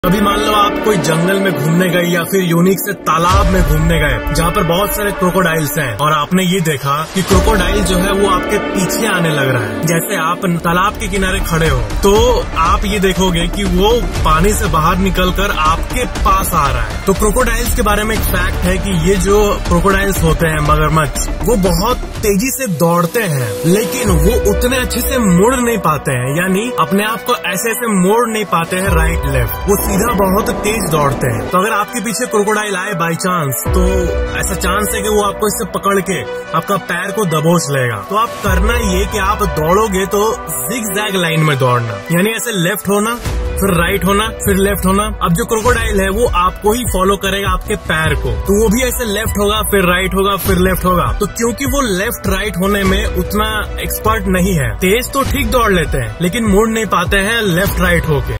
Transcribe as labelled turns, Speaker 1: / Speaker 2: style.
Speaker 1: अभी मान लो आप कोई जंगल में घूमने गए या फिर यूनिक से तालाब में घूमने गए जहाँ पर बहुत सारे क्रोकोडाइल्स हैं और आपने ये देखा कि क्रोकोडाइल जो है वो आपके पीछे आने लग रहा है। जैसे आप तालाब के किनारे खड़े हो तो आप ये देखोगे कि वो पानी से बाहर निकलकर आपके पास आ रहा है। तो क्रोकोडाइल्स के बारे में एक फैक्ट है कि ये जो क्रोकोडाइल्स होते हैं मगरमच्छ, वो बहुत तेजी से दौड़ते हैं लेकिन वो उतने अच्छे से मुड़ नहीं पाते हैं, यानी अपने आप को ऐसे ऐसे मोड़ नहीं पाते हैं राइट लेफ्ट, वो सीधा बहुत तेज दौड़ते हैं। तो अगर आपके पीछे क्रोकोडाइल आए बाई चांस तो ऐसा चांस है कि वो आपको इससे पकड़ के आपका पैर को दबोच लेगा। तो आप करना ये कि आप दौड़ोगे तो जिग-जैग लाइन में दौड़ना, यानी ऐसे लेफ्ट होना फिर राइट होना फिर लेफ्ट होना। अब जो क्रोकोडाइल है वो आपको ही फॉलो करेगा, आपके पैर को, तो वो भी ऐसे लेफ्ट होगा फिर राइट होगा फिर लेफ्ट होगा। तो क्योंकि वो लेफ्ट राइट होने में उतना एक्सपर्ट नहीं है, तेज तो ठीक दौड़ लेते हैं लेकिन मुड़ नहीं पाते हैं लेफ्ट राइट होके।